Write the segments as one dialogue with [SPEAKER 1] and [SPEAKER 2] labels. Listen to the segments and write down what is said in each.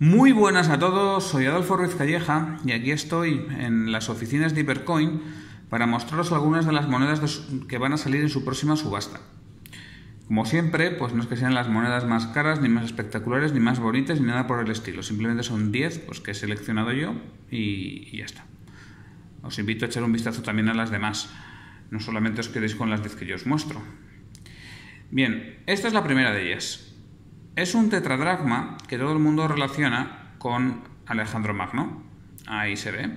[SPEAKER 1] Muy buenas a todos, soy Adolfo Ruiz Calleja y aquí estoy en las oficinas de Hipercoin para mostraros algunas de las monedas que van a salir en su próxima subasta. Como siempre, pues no es que sean las monedas más caras, ni más espectaculares, ni más bonitas, ni nada por el estilo. Simplemente son 10 pues, que he seleccionado yo y ya está. Os invito a echar un vistazo también a las demás. No solamente os quedéis con las 10 que yo os muestro. Bien, esta es la primera de ellas. Es un tetradracma que todo el mundo relaciona con Alejandro Magno. Ahí se ve.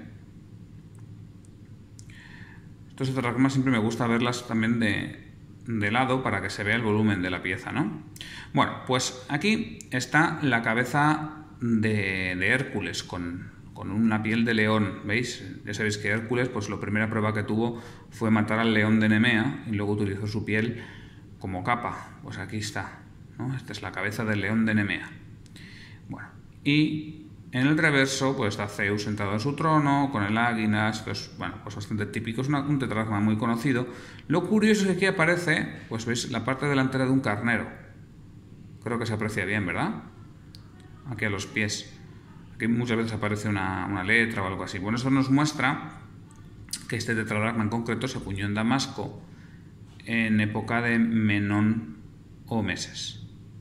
[SPEAKER 1] Estos tetradracmas siempre me gusta verlas también de lado para que se vea el volumen de la pieza, ¿no? Bueno, pues aquí está la cabeza de Hércules con una piel de león, ¿veis? Ya sabéis que Hércules, pues la primera prueba que tuvo fue matar al león de Nemea y luego utilizó su piel como capa. Pues aquí está, ¿no? Esta es la cabeza del león de Nemea. Bueno, y en el reverso pues está Zeus sentado en su trono, con el águilas, pues bueno, pues bastante típico, es un tetradracma muy conocido. Lo curioso es que aquí aparece, pues veis, la parte delantera de un carnero. Creo que se aprecia bien, ¿verdad? Aquí a los pies. Aquí muchas veces aparece una letra o algo así. Bueno, eso nos muestra que este tetradracma en concreto se acuñó en Damasco en época de Menón o Meses.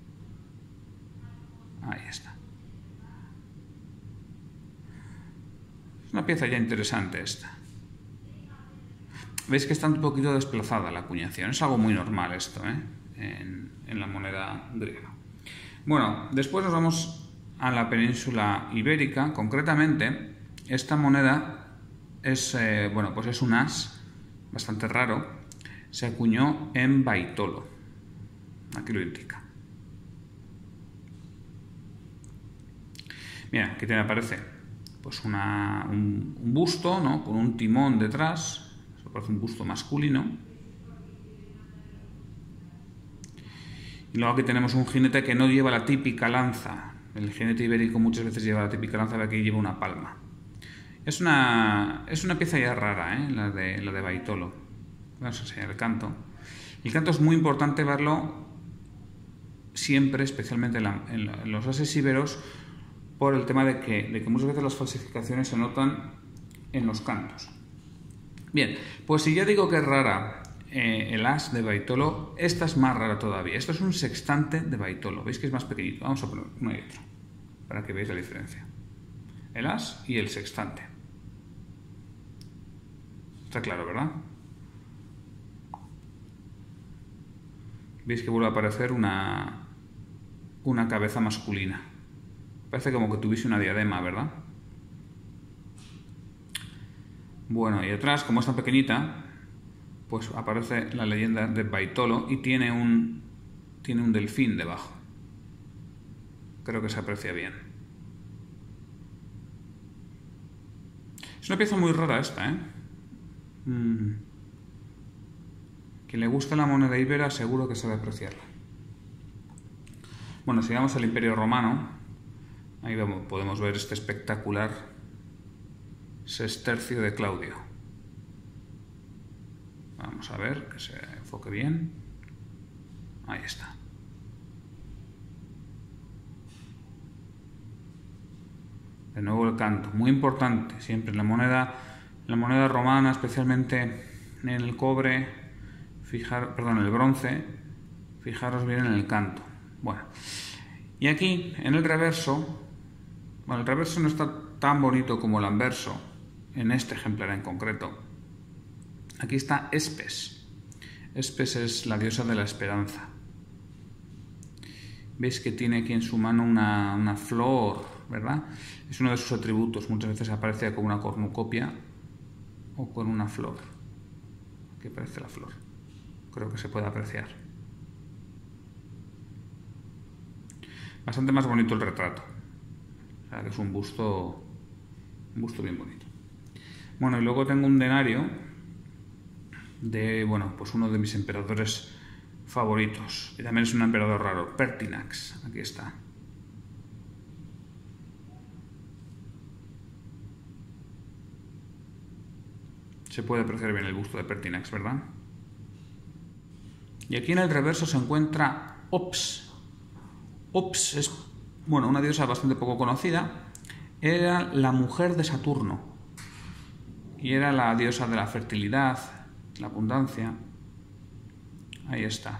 [SPEAKER 1] Ahí está. Es una pieza ya interesante esta. Veis que está un poquito desplazada la acuñación. Es algo muy normal esto, en la moneda griega. Bueno, después nos vamos a la península ibérica. Concretamente, esta moneda es, pues es un as bastante raro. Se acuñó en Baitolo. Aquí lo indica. Mira, aquí te aparece pues un busto, ¿no? Con un timón detrás. Eso parece un busto masculino. Y luego aquí tenemos un jinete que no lleva la típica lanza. El jinete ibérico muchas veces lleva la típica lanza, pero aquí lleva una palma. Es una pieza ya rara, la de Baitolo. Vamos a enseñar el canto. El canto es muy importante verlo siempre, especialmente en los ases íberos, por el tema de que muchas veces las falsificaciones se notan en los cantos. Bien, pues si ya digo que es rara el as de Baitolo, esta es más rara todavía. Esto es un sextante de Baitolo. ¿Veis que es más pequeñito? Vamos a poner uno y otro para que veáis la diferencia. El as y el sextante. Está claro, ¿verdad? Veis que vuelve a aparecer una cabeza masculina. Parece como que tuviese una diadema, ¿verdad? Bueno, y atrás, como es tan pequeñita, pues aparece la leyenda de Baitolo y tiene un delfín debajo. Creo que se aprecia bien. Es una pieza muy rara esta, ¿eh? Quien le gusta la moneda íbera seguro que sabe apreciarla. Bueno, si vamos al Imperio Romano, ahí podemos ver este espectacular sestercio de Claudio. Vamos a ver que se enfoque bien. Ahí está. De nuevo el canto, muy importante siempre en la moneda romana, especialmente en el cobre, en el bronce, fijaros bien en el canto. Bueno, y aquí en el reverso, bueno, el reverso no está tan bonito como el anverso, en este ejemplar en concreto. Aquí está Espes. Espes es la diosa de la esperanza. Veis que tiene aquí en su mano una flor, ¿verdad? Es uno de sus atributos. Muchas veces aparece con una cornucopia o con una flor. Aquí aparece la flor. Creo que se puede apreciar. Bastante más bonito el retrato. O sea, que es un busto bien bonito. Bueno, y luego tengo un denario de, pues uno de mis emperadores favoritos. Y también es un emperador raro, Pertinax. Aquí está. Se puede apreciar bien el busto de Pertinax, ¿verdad? Y aquí en el reverso se encuentra Ops. Ops es bueno, una diosa bastante poco conocida, era la mujer de Saturno y era la diosa de la fertilidad, la abundancia. Ahí está.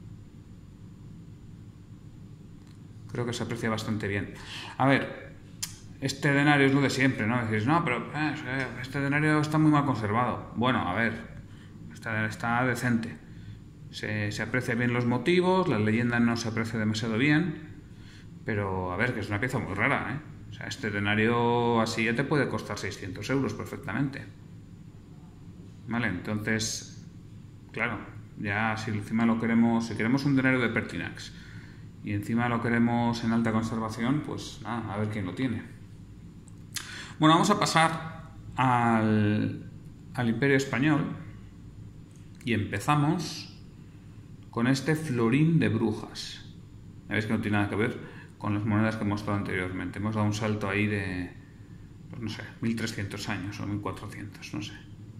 [SPEAKER 1] Creo que se aprecia bastante bien. A ver, este denario es lo de siempre, ¿no? Decís, no, pero este denario está muy mal conservado. Bueno, a ver, está decente. Se aprecia bien los motivos, la leyenda no se aprecia demasiado bien, pero a ver, que es una pieza muy rara, ¿eh? O sea, este denario así ya te puede costar 600 euros perfectamente. Vale, entonces, claro, ya si encima lo queremos, si queremos un denario de Pertinax y encima lo queremos en alta conservación, pues nada, a ver quién lo tiene. Bueno, vamos a pasar al Imperio Español y empezamos con este florín de Brujas. Ya veis que no tiene nada que ver con las monedas que hemos mostrado anteriormente. Hemos dado un salto ahí de, pues no sé, 1300 años o 1400, no sé.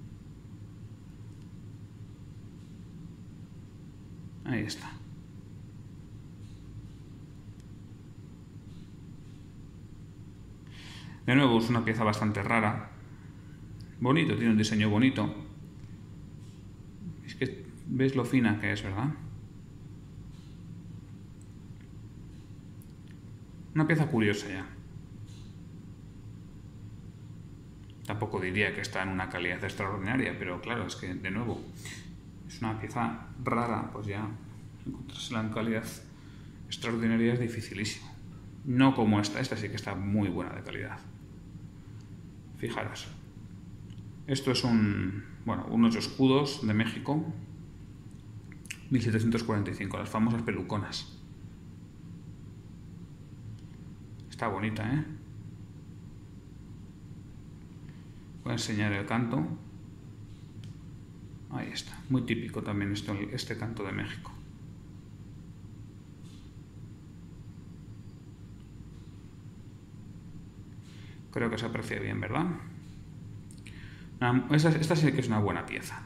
[SPEAKER 1] Ahí está. De nuevo es una pieza bastante rara. Bonito, tiene un diseño bonito. Es que ves lo fina que es, ¿verdad? Una pieza curiosa ya. Tampoco diría que está en una calidad extraordinaria, pero claro, es que de nuevo es una pieza rara, pues ya encontrársela en calidad extraordinaria es dificilísimo. No como esta sí que está muy buena de calidad. Fijaros. Esto es unos escudos de México, 1745, las famosas peluconas. Está bonita, ¿eh? Voy a enseñar el canto. Ahí está. Muy típico también este canto de México. Creo que se aprecia bien, ¿verdad? Esta sí que es una buena pieza.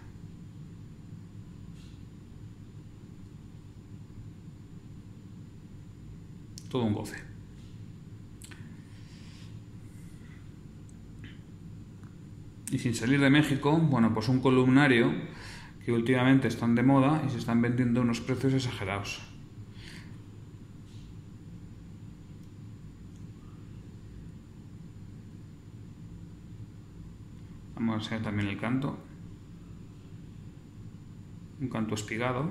[SPEAKER 1] Todo un goce. Y sin salir de México, bueno, pues un columnario que últimamente están de moda y se están vendiendo a unos precios exagerados. Vamos a enseñar también el canto. Un canto espigado.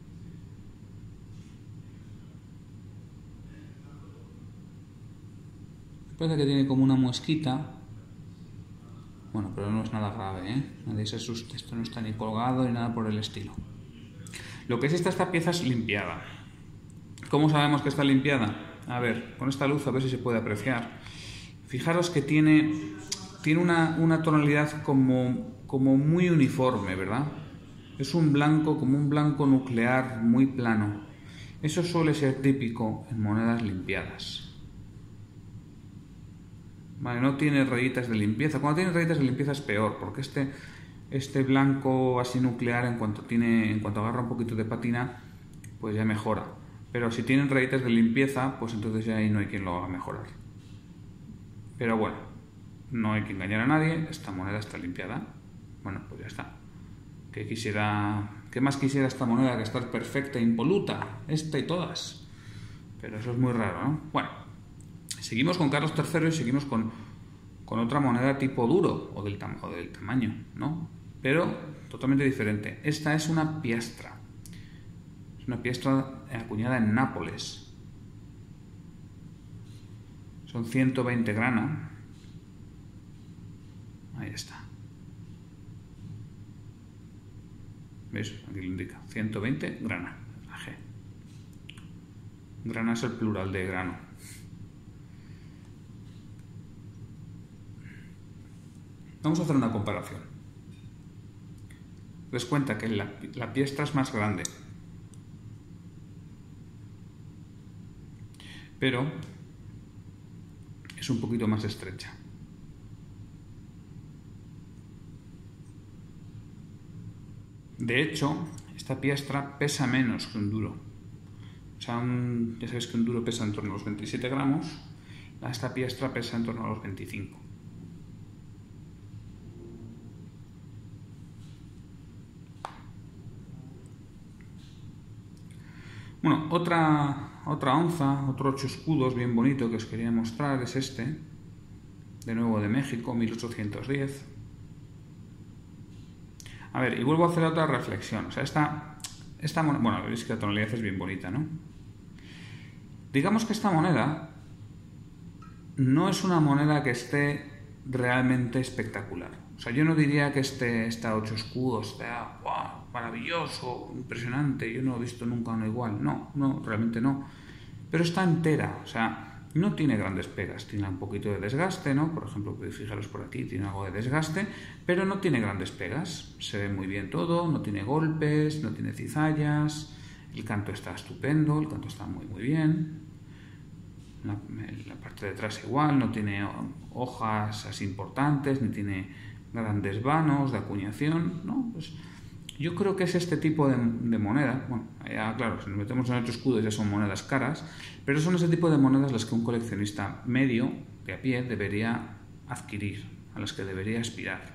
[SPEAKER 1] Parece que tiene como una muesquita. Bueno, pero no es nada grave, ¿eh? Nadie se asuste, esto no está ni colgado ni nada por el estilo. Lo que es esta pieza es limpiada. ¿Cómo sabemos que está limpiada? A ver, con esta luz a ver si se puede apreciar. Fijaros que tiene una tonalidad como muy uniforme, ¿verdad? Es un blanco, como un blanco nuclear muy plano. Eso suele ser típico en monedas limpiadas. Vale, no tiene rayitas de limpieza. Cuando tiene rayitas de limpieza es peor, porque este blanco así nuclear, en cuanto agarra un poquito de patina, pues ya mejora. Pero si tienen rayitas de limpieza, pues entonces ya ahí no hay quien lo haga mejorar. Pero bueno, no hay que engañar a nadie, esta moneda está limpiada. Bueno, pues ya está. ¿Qué más quisiera esta moneda que estar perfecta, impoluta? Esta y todas. Pero eso es muy raro, ¿no? Bueno. Seguimos con Carlos III y seguimos con otra moneda tipo duro o del tamaño, ¿no? Pero totalmente diferente. Esta es una piastra. Es una piastra acuñada en Nápoles. Son 120 grana. Ahí está. ¿Veis? Aquí lo indica. 120 grana. La G. Grana es el plural de grano. Vamos a hacer una comparación. Des cuenta que la piastra es más grande, pero es un poquito más estrecha. De hecho, esta piastra pesa menos que un duro. O sea, ya sabéis que un duro pesa en torno a los 27 gramos, esta piastra pesa en torno a los 25. Bueno, otra onza, otro 8 escudos bien bonito que os quería mostrar es este, de nuevo de México, 1810. A ver, y vuelvo a hacer otra reflexión. O sea, esta moneda, bueno, veis que la tonalidad es bien bonita, ¿no? Digamos que esta moneda no es una moneda que esté realmente espectacular. O sea, yo no diría que esta 8 escudos sea ¡wow! Maravilloso, impresionante, yo no he visto nunca uno igual. No, realmente no. Pero está entera, o sea, no tiene grandes pegas, tiene un poquito de desgaste, ¿no? Por ejemplo, fijaros por aquí, tiene algo de desgaste, pero no tiene grandes pegas. Se ve muy bien todo, no tiene golpes, no tiene cizallas, el canto está estupendo, el canto está muy bien. La parte de atrás igual, no tiene hojas así importantes, ni tiene grandes vanos de acuñación, ¿no? Pues yo creo que es este tipo de moneda. Bueno, ya claro, si nos metemos en 8 escudos ya son monedas caras, pero son ese tipo de monedas las que un coleccionista medio, de a pie, debería adquirir, a las que debería aspirar.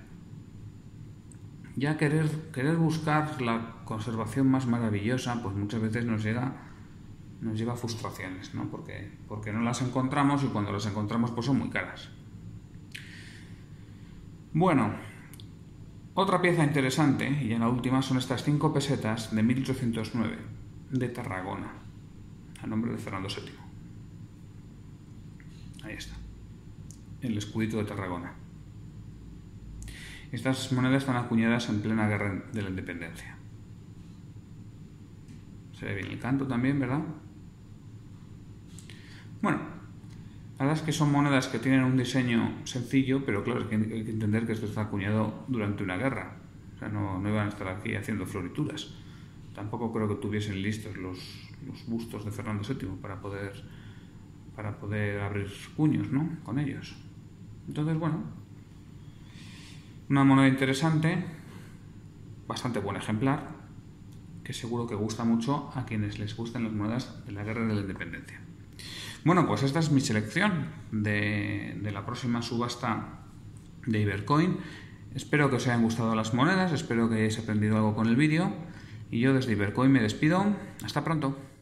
[SPEAKER 1] Ya querer buscar la conservación más maravillosa, pues muchas veces nos lleva a frustraciones, ¿no? Porque no las encontramos y cuando las encontramos pues son muy caras. Bueno, otra pieza interesante, y ya la última, son estas 5 pesetas de 1809 de Tarragona, a nombre de Fernando VII. Ahí está, el escudito de Tarragona. Estas monedas están acuñadas en plena guerra de la independencia. Se ve bien el canto también, ¿verdad? Bueno, la verdad es que son monedas que tienen un diseño sencillo, pero claro, hay que entender que esto está acuñado durante una guerra. O sea, no iban a estar aquí haciendo florituras. Tampoco creo que tuviesen listos los bustos de Fernando VII para poder abrir cuños, ¿no? Con ellos. Entonces, bueno, una moneda interesante, bastante buen ejemplar, que seguro que gusta mucho a quienes les gustan las monedas de la guerra de la independencia. Bueno, pues esta es mi selección de la próxima subasta de Ibercoin. Espero que os hayan gustado las monedas, espero que hayáis aprendido algo con el vídeo y yo desde Ibercoin me despido. Hasta pronto.